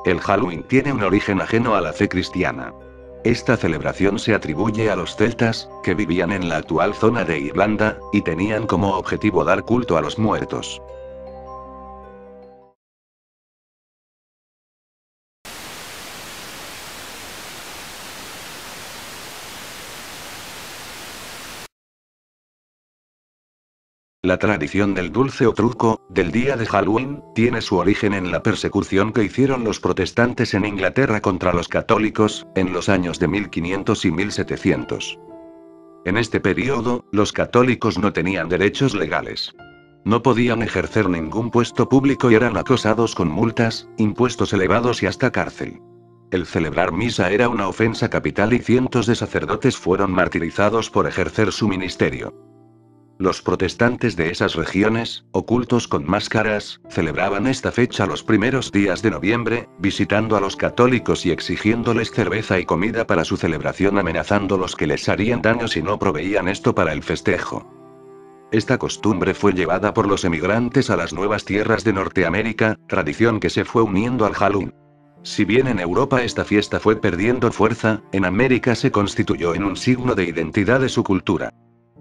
El Halloween tiene un origen ajeno a la fe cristiana. Esta celebración se atribuye a los celtas, que vivían en la actual zona de Irlanda, y tenían como objetivo dar culto a los muertos. La tradición del dulce o truco, del día de Halloween, tiene su origen en la persecución que hicieron los protestantes en Inglaterra contra los católicos, en los años de 1500 y 1700. En este periodo, los católicos no tenían derechos legales. No podían ejercer ningún puesto público y eran acosados con multas, impuestos elevados y hasta cárcel. El celebrar misa era una ofensa capital y cientos de sacerdotes fueron martirizados por ejercer su ministerio. Los protestantes de esas regiones, ocultos con máscaras, celebraban esta fecha los primeros días de noviembre, visitando a los católicos y exigiéndoles cerveza y comida para su celebración, amenazándolos que les harían daño si no proveían esto para el festejo. Esta costumbre fue llevada por los emigrantes a las nuevas tierras de Norteamérica, tradición que se fue uniendo al Halloween. Si bien en Europa esta fiesta fue perdiendo fuerza, en América se constituyó en un signo de identidad de su cultura.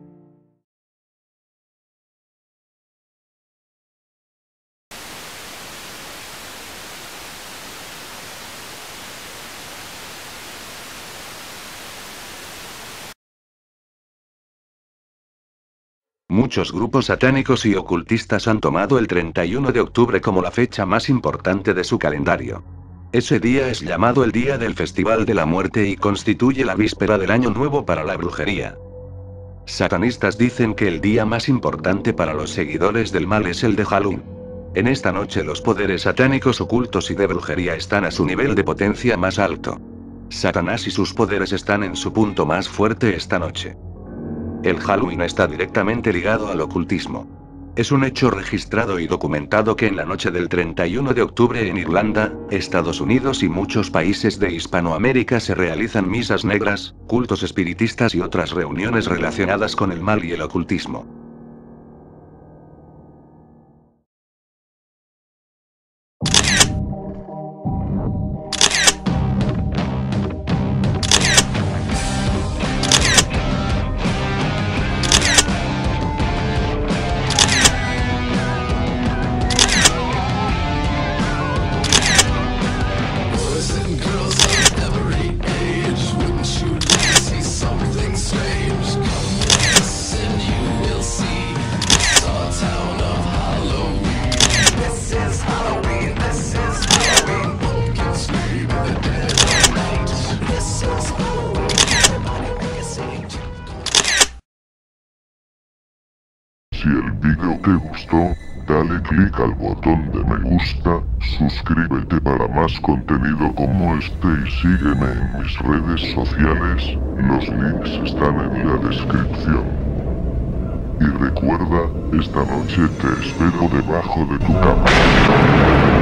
Muchos grupos satánicos y ocultistas han tomado el 31 de octubre como la fecha más importante de su calendario. Ese día es llamado el Día del Festival de la Muerte y constituye la víspera del Año Nuevo para la brujería. Satanistas dicen que el día más importante para los seguidores del mal es el de Halloween. En esta noche los poderes satánicos ocultos y de brujería están a su nivel de potencia más alto. Satanás y sus poderes están en su punto más fuerte esta noche. El Halloween está directamente ligado al ocultismo. Es un hecho registrado y documentado que en la noche del 31 de octubre en Irlanda, Estados Unidos y muchos países de Hispanoamérica se realizan misas negras, cultos espiritistas y otras reuniones relacionadas con el mal y el ocultismo. Si el vídeo te gustó, dale click al botón de me gusta, suscríbete para más contenido como este y sígueme en mis redes sociales, los links están en la descripción. Y recuerda, esta noche te espero debajo de tu cama.